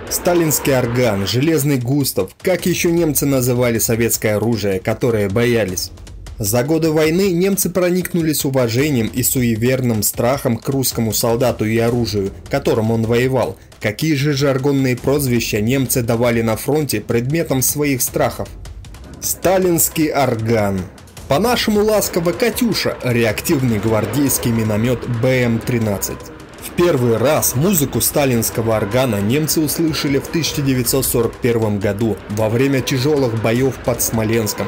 Сталинский орган, железный Густав, как еще немцы называли советское оружие, которое боялись. За годы войны немцы проникнулись уважением и суеверным страхом к русскому солдату и оружию, которым он воевал. Какие же жаргонные прозвища немцы давали на фронте предметом своих страхов? Сталинский орган. По-нашему ласково «Катюша» – реактивный гвардейский миномет БМ-13. В первый раз музыку сталинского органа немцы услышали в 1941 году во время тяжелых боев под Смоленском.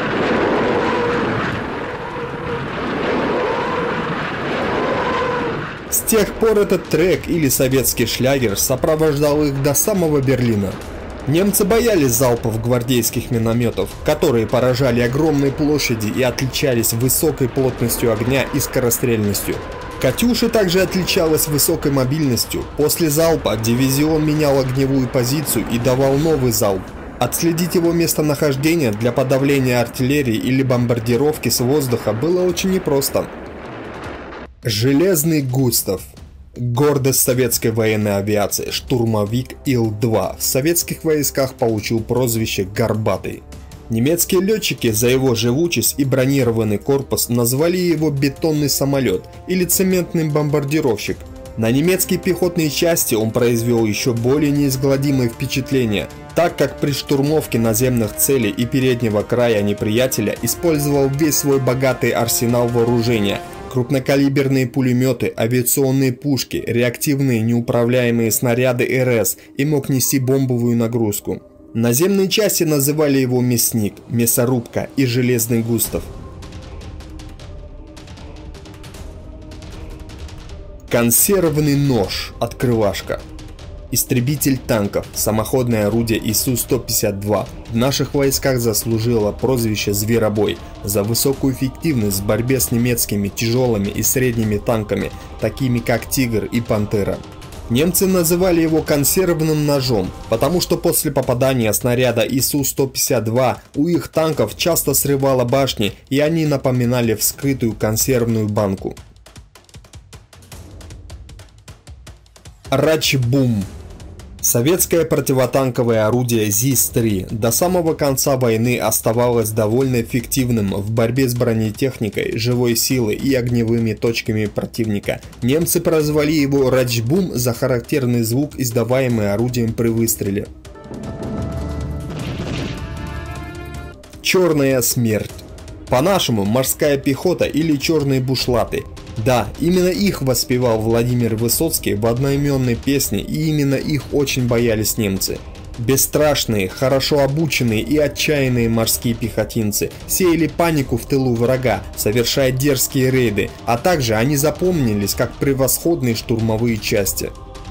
С тех пор этот трек или советский шлягер сопровождал их до самого Берлина. Немцы боялись залпов гвардейских минометов, которые поражали огромные площади и отличались высокой плотностью огня и скорострельностью. «Катюша» также отличалась высокой мобильностью. После залпа дивизион менял огневую позицию и давал новый залп. Отследить его местонахождение для подавления артиллерии или бомбардировки с воздуха было очень непросто. Железный Густав. Гордость советской военной авиации, штурмовик Ил-2 в советских войсках получил прозвище «Горбатый». Немецкие летчики за его живучесть и бронированный корпус назвали его «бетонный самолет» или «цементный бомбардировщик». На немецкие пехотные части он произвел еще более неизгладимое впечатление, так как при штурмовке наземных целей и переднего края неприятеля использовал весь свой богатый арсенал вооружения. Крупнокалиберные пулеметы, авиационные пушки, реактивные неуправляемые снаряды РС и мог нести бомбовую нагрузку. Наземные части называли его «Мясник», «Мясорубка» и «Железный Густав». Консервный нож, открывашка. Истребитель танков, самоходное орудие ИСУ-152 в наших войсках заслужило прозвище «Зверобой» за высокую эффективность в борьбе с немецкими тяжелыми и средними танками, такими как «Тигр» и «Пантера». Немцы называли его консервным ножом, потому что после попадания снаряда ИСУ-152 у их танков часто срывало башни, и они напоминали вскрытую консервную банку. Рачбум. Советское противотанковое орудие ЗИС-3 до самого конца войны оставалось довольно эффективным в борьбе с бронетехникой, живой силой и огневыми точками противника. Немцы прозвали его Рачбум за характерный звук, издаваемый орудием при выстреле. Черная смерть. По-нашему, морская пехота или черные бушлаты. Да, именно их воспевал Владимир Высоцкий в одноименной песне, и именно их очень боялись немцы. Бесстрашные, хорошо обученные и отчаянные морские пехотинцы сеяли панику в тылу врага, совершая дерзкие рейды, а также они запомнились как превосходные штурмовые части.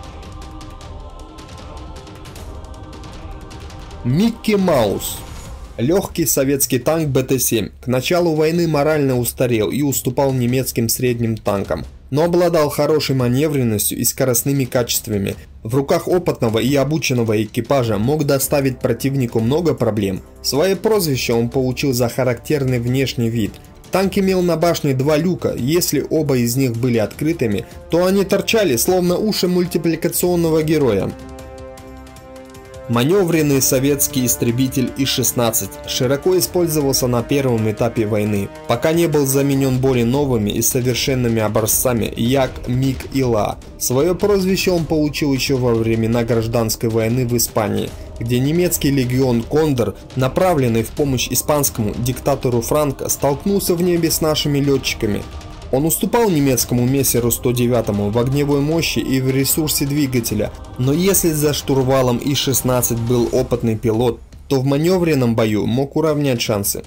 Микки Маус. Легкий советский танк БТ-7 к началу войны морально устарел и уступал немецким средним танкам, но обладал хорошей маневренностью и скоростными качествами. В руках опытного и обученного экипажа мог доставить противнику много проблем. Свое прозвище он получил за характерный внешний вид. Танк имел на башне два люка, если оба из них были открытыми, то они торчали словно уши мультипликационного героя. Маневренный советский истребитель И-16 широко использовался на первом этапе войны, пока не был заменен более новыми и совершенными образцами Як, Миг и Ла. Свое прозвище он получил еще во времена гражданской войны в Испании, где немецкий легион Кондор, направленный в помощь испанскому диктатору Франко, столкнулся в небе с нашими летчиками. Он уступал немецкому мессеру 109 в огневой мощи и в ресурсе двигателя, но если за штурвалом И-16 был опытный пилот, то в маневренном бою мог уравнять шансы.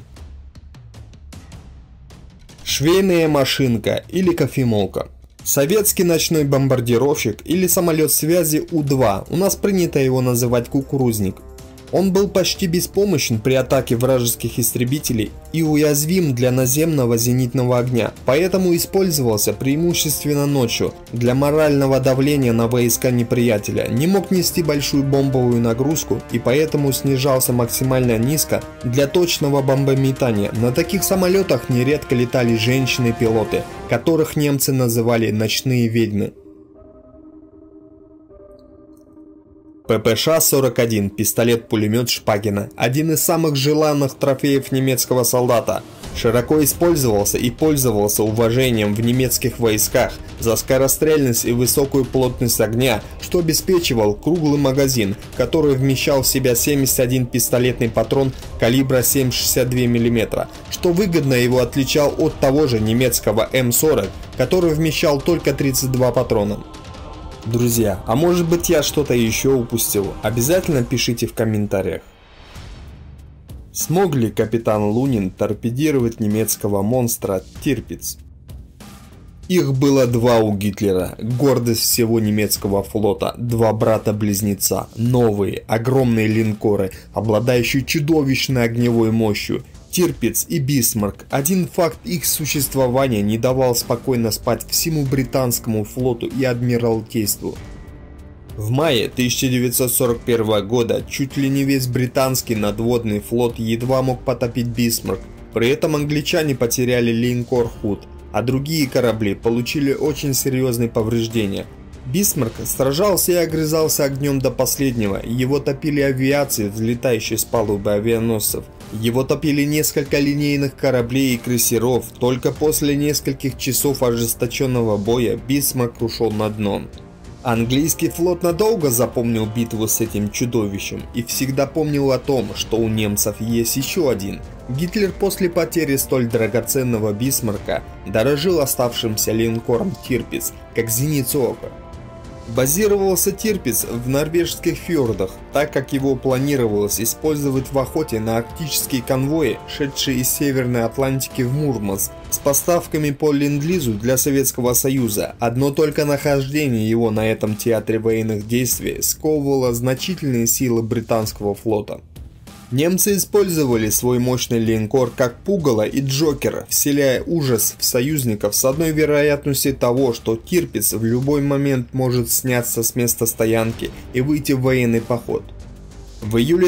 Швейная машинка или кофемолка. Советский ночной бомбардировщик или самолет связи У-2, у нас принято его называть кукурузник. Он был почти беспомощен при атаке вражеских истребителей и уязвим для наземного зенитного огня, поэтому использовался преимущественно ночью для морального давления на войска неприятеля, не мог нести большую бомбовую нагрузку и поэтому снижался максимально низко для точного бомбометания. На таких самолетах нередко летали женщины-пилоты, которых немцы называли «ночные ведьмы». ППШ-41 – пистолет-пулемет Шпагина, один из самых желанных трофеев немецкого солдата. Широко использовался и пользовался уважением в немецких войсках за скорострельность и высокую плотность огня, что обеспечивал круглый магазин, который вмещал в себя 71 пистолетный патрон калибра 7,62 мм, что выгодно его отличал от того же немецкого М40, который вмещал только 32 патрона. Друзья, а может быть я что-то еще упустил? Обязательно пишите в комментариях. Смог ли капитан Лунин торпедировать немецкого монстра Тирпиц? Их было два у Гитлера, гордость всего немецкого флота, два брата-близнеца, новые, огромные линкоры, обладающие чудовищной огневой мощью. Тирпиц и Бисмарк. Один факт их существования не давал спокойно спать всему британскому флоту и адмиралтейству. В мае 1941 года чуть ли не весь британский надводный флот едва мог потопить Бисмарк. При этом англичане потеряли линкор Худ, а другие корабли получили очень серьезные повреждения. Бисмарк сражался и огрызался огнем до последнего, его топили авиации, взлетающие с палубы авианосцев. Его топили несколько линейных кораблей и крейсеров. Только после нескольких часов ожесточенного боя Бисмарк ушел на дно. Английский флот надолго запомнил битву с этим чудовищем и всегда помнил о том, что у немцев есть еще один. Гитлер после потери столь драгоценного Бисмарка дорожил оставшимся линкором Тирпиц, как зеницу ока. Базировался Тирпиц в норвежских фьордах, так как его планировалось использовать в охоте на арктические конвои, шедшие из Северной Атлантики в Мурманск, с поставками по ленд-лизу для Советского Союза. Одно только нахождение его на этом театре военных действий сковывало значительные силы британского флота. Немцы использовали свой мощный линкор как пугало и джокер, вселяя ужас в союзников с одной вероятностью того, что Тирпиц в любой момент может сняться с места стоянки и выйти в военный поход. В июле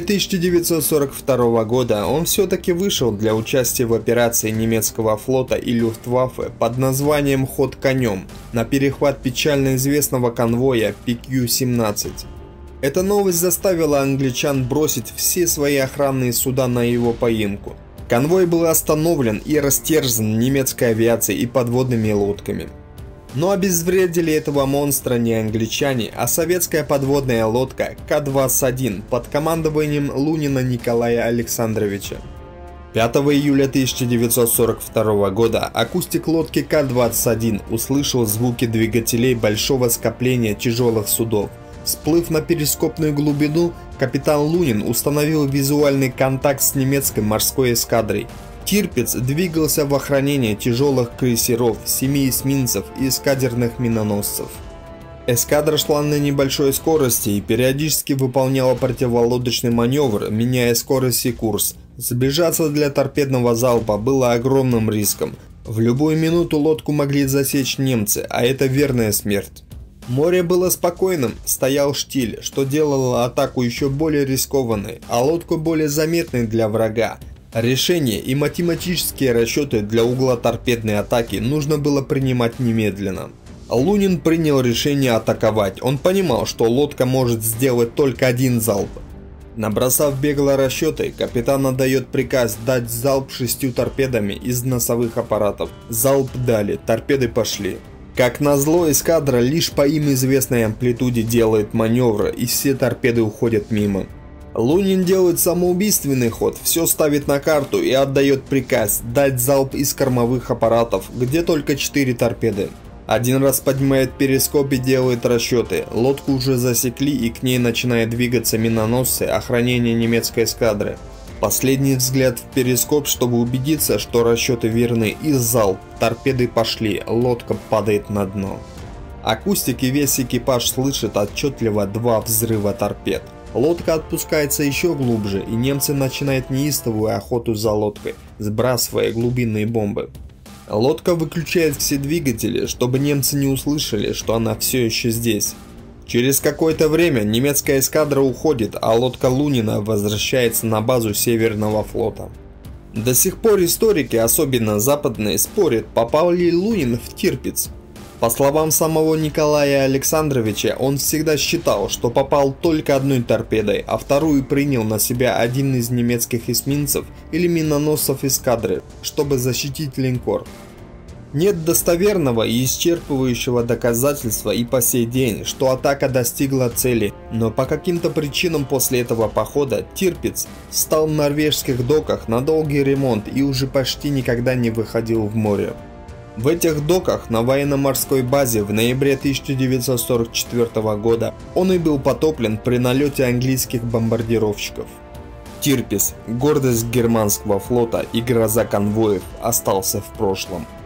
1942 года он все-таки вышел для участия в операции немецкого флота и Люфтваффе под названием «Ход конем» на перехват печально известного конвоя PQ-17. Эта новость заставила англичан бросить все свои охранные суда на его поимку. Конвой был остановлен и растерзан немецкой авиацией и подводными лодками. Но обезвредили этого монстра не англичане, а советская подводная лодка К-21 под командованием Лунина Николая Александровича. 5 июля 1942 года акустик лодки К-21 услышал звуки двигателей большого скопления тяжелых судов. Всплыв на перископную глубину, капитан Лунин установил визуальный контакт с немецкой морской эскадрой. Тирпиц двигался в охранении тяжелых крейсеров, 7 эсминцев и эскадренных миноносцев. Эскадра шла на небольшой скорости и периодически выполняла противолодочный маневр, меняя скорость и курс. Сближаться для торпедного залпа было огромным риском. В любую минуту лодку могли засечь немцы, а это верная смерть. Море было спокойным, стоял штиль, что делало атаку еще более рискованной, а лодку более заметной для врага. Решения и математические расчеты для угла торпедной атаки нужно было принимать немедленно. Лунин принял решение атаковать, он понимал, что лодка может сделать только один залп. Набросав бегло расчеты, капитан отдает приказ дать залп 6 торпедами из носовых аппаратов. Залп дали, торпеды пошли. Как назло, эскадра лишь по им известной амплитуде делает маневры, и все торпеды уходят мимо. Лунин делает самоубийственный ход, все ставит на карту и отдает приказ дать залп из кормовых аппаратов, где только 4 торпеды. Один раз поднимает перископ и делает расчеты, лодку уже засекли и к ней начинает двигаться миноносцы охранения немецкой эскадры. Последний взгляд в перископ, чтобы убедиться, что расчеты верны, и залп, торпеды пошли, лодка падает на дно. Акустик и весь экипаж слышит отчетливо 2 взрыва торпед. Лодка отпускается еще глубже, и немцы начинают неистовую охоту за лодкой, сбрасывая глубинные бомбы. Лодка выключает все двигатели, чтобы немцы не услышали, что она все еще здесь. Через какое-то время немецкая эскадра уходит, а лодка Лунина возвращается на базу Северного флота. До сих пор историки, особенно западные, спорят, попал ли Лунин в Тирпиц. По словам самого Николая Александровича, он всегда считал, что попал только одной торпедой, а вторую принял на себя один из немецких эсминцев или миноносцев эскадры, чтобы защитить линкор. Нет достоверного и исчерпывающего доказательства и по сей день, что атака достигла цели, но по каким-то причинам после этого похода Тирпиц встал в норвежских доках на долгий ремонт и уже почти никогда не выходил в море. В этих доках на военно-морской базе в ноябре 1944 года он и был потоплен при налете английских бомбардировщиков. Тирпиц, гордость германского флота и гроза конвоев, остался в прошлом.